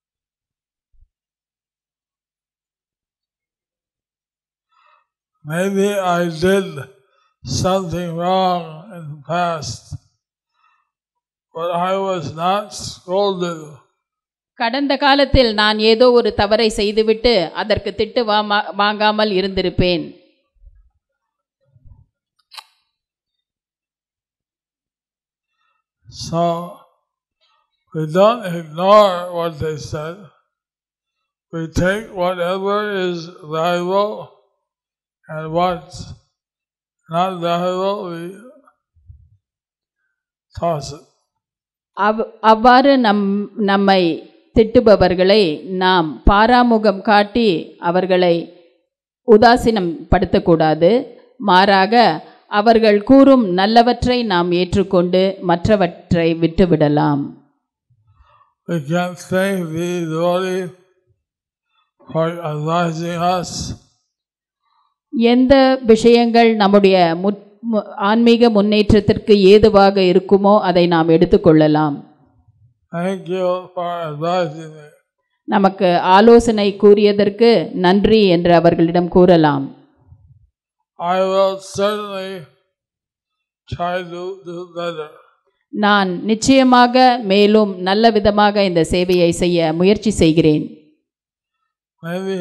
Maybe I did something wrong in the past, but I was not scolded. கடந்த காலத்தில் நான் ஏதோ ஒரு தவறை செய்துவிட்டு அதற்கு திட்டு வாங்காமல் இருந்திருப்பேன். So we don't ignore what they said. We take whatever is valuable, and what's not valuable, we toss it. அவ்வாறு நம் நம்மை திட்டுபவர்களை நாம் பாராமுகம் காட்டி அவர்களை உதாசீனம் படுத்தக்கூடாது. மாறாக அவர்கள் கூறும் நல்லவற்றை நாம் ஏற்றுக்கொண்டு மற்றவற்றை விட்டுவிடலாம். We can't thank the devotee for advising us. எந்த விஷயங்கள் நம்முடைய ஆன்மீக முன்னேற்றத்திற்கு ஏதுவாக இருக்குமோ அதை நாம் எடுத்துக்கொள்ளலாம். Thank you for advising me. நமக்கு ஆலோசனை கூறியதற்கு நன்றி என்று அவர்களிடம் கூறலாம். I will certainly try to do better. நான் நிச்சயமாக மேலும் நல்ல விதமாக இந்த சேவையை செய்ய முயற்சி செய்கிறேன். Maybe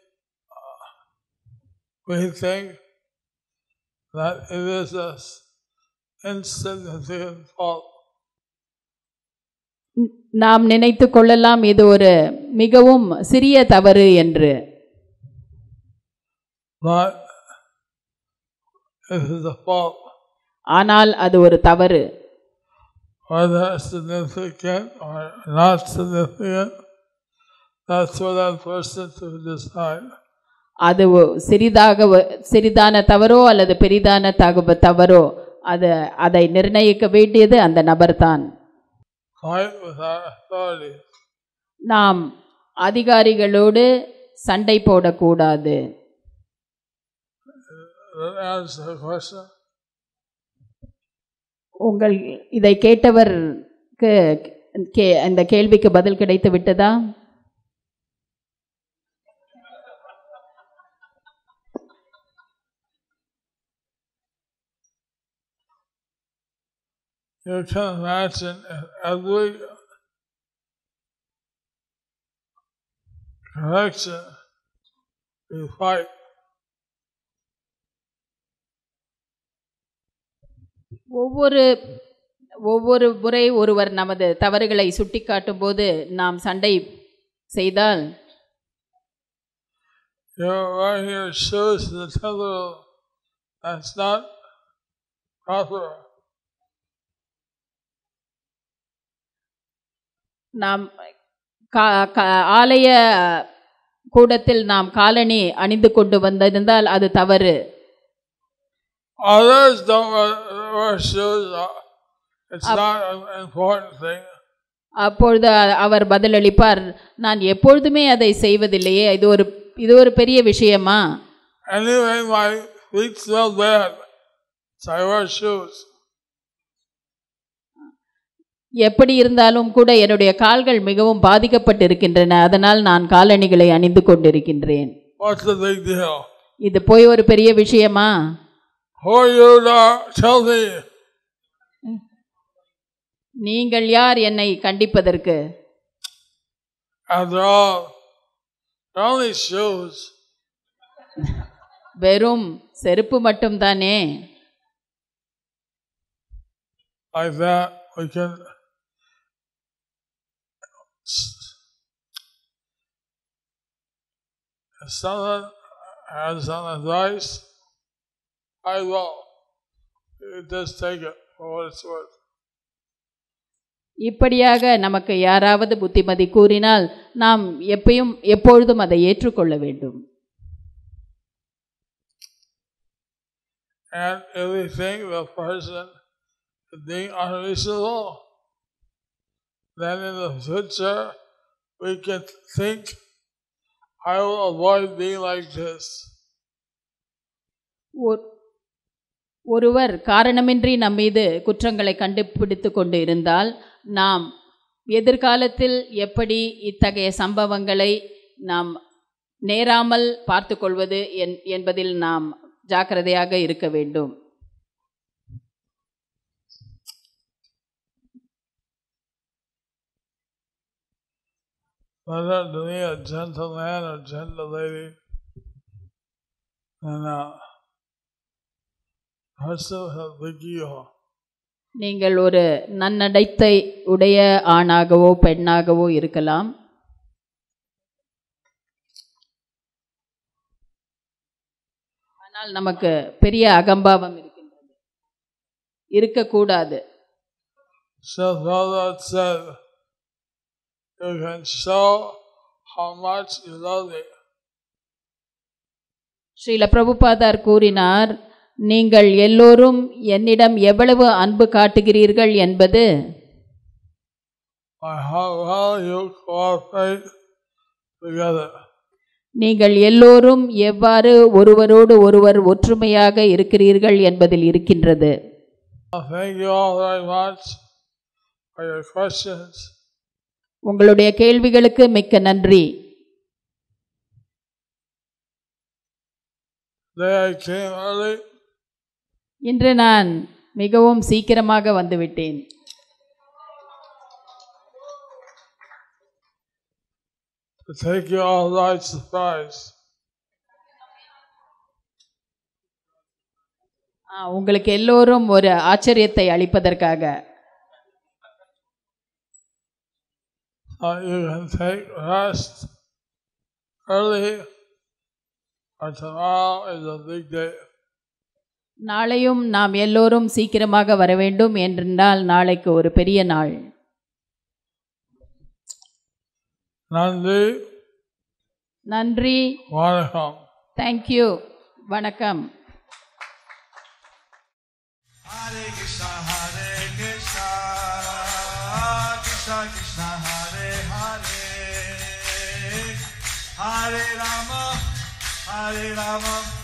we think that it is an insignificant fault. நாம் நினைத்து கொள்ளலாம் இது ஒரு மிகவும் சிறிய தவறு என்று. But it is a fault. ஆனால் அது ஒரு தவறு. Whether significant or not significant, that's for that person to decide. அது சிறிதாக சிறிதான தவறோ அல்லது பெரிதான தவறோ அது அதை நிர்ணயிக்க வேண்டியது அந்த நபர்தான். நாம் அதிகாரிகளோடு சண்டை போடக்கூடாது. உங்கள் இதை கேட்டவருக்கு இந்த கேள்விக்கு பதில் கிடைத்து விட்டதா? You can imagine every correction we fight. ஒவ்வொரு ஒவ்வொரு முறை ஒருவர் நமது தவறுகளை சுட்டிக்காட்டும் போது நாம் சண்டை செய்தால் you're wearing your shoes to the temple. That's not proper. நாம் ஆலய கூடத்தில் நாம் காலணி அணிந்து கொண்டு வந்திருந்தால் அது தவறு. Others don't wear shoes. It's not an important thing. அப்பொழுது அவர் பதிலளிப்பார், நான் எப்பொழுதுமே அதை செய்வதில்லையே, இது ஒரு இது ஒரு பெரிய விஷயமா? Anyway, my feet smell bad, so I wear shoes. எப்படி இருந்தாலும் கூட என்னுடைய கால்கள் மிகவும் பாதிக்கப்பட்டு இருக்கின்றன, அதனால் நான் காலணிகளை அணிந்து கொண்டிருக்கின்றேன். What's the big deal? இது போய் ஒரு பெரிய விஷயமா? Who are you to tell me? நீங்கள் யார் என்னை கண்டிப்பதற்கு? After all, they're only shoes. வெறும் செருப்பு மட்டும் தானே. Like that, we can if someone has some advice, I will. You just take it for what it's worth. இப்படியாக நமக்கு யாராவது புத்திமதி கூறினால் நாம் எப்பயும் எப்பொழுதும் அதை ஏற்றுக்கொள்ள வேண்டும். And if we think the person is being unreasonable, then in the future we can think, I will avoid being like this. ஒருவர் காரணமின்றி நம் மீது குற்றங்களை கண்டுபிடித்து கொண்டு இருந்தால் நாம் எதிர்காலத்தில் எப்படி இத்தகைய சம்பவங்களை நாம் நேராமல் பார்த்து கொள்வது என்பதில் நாம் ஜாக்கிரதையாக இருக்க வேண்டும். Whether to be a gentleman or gentle lady, and uh, also have vigio. நீங்கள் ஒரு நன்னடத்தை உடைய ஆணாகவோ பெண்ணாகவோ இருக்கலாம். ஆனால் நமக்கு பெரிய அகம்பாவம் இருக்கின்றது, இருக்கக்கூடாது. So God said, you can show how much you love me. Srila பிரபுபாதார் கூறினார், நீங்கள் எல்லோரும் என்னிடம் எவ்வளவு அன்பு காட்டுகிறீர்கள் என்பது how well you cooperate together. நீங்கள் எல்லோரும் எவ்வாறு ஒருவரோடு ஒருவர் ஒற்றுமையாக இருக்கிறீர்கள் என்பதில் இருக்கின்றது. Thank you all very much for your questions. உங்களுடைய கேள்விகளுக்கு மிக்க நன்றி. Today I came early. இன்று நான் மிகவும் சீக்கிரமாக வந்துவிட்டேன். To take you all by surprise. உங்களுக்கு எல்லோரும் ஒரு ஆச்சரியத்தை அளிப்பதற்காக. Uh, you can take rest early, or tomorrow is a big day. நாளையும் நாம் எல்லோரும் சீக்கிரமாக வர வேண்டும் என்றால் நாளைக்கு ஒரு பெரிய நாள். நன்றி. நன்றி. வணக்கம். Thank you. வணக்கம். Hare Krishna, Hare Krishna, Krishna Krishna, Hare Hare, Hare Rama, Hare Rama.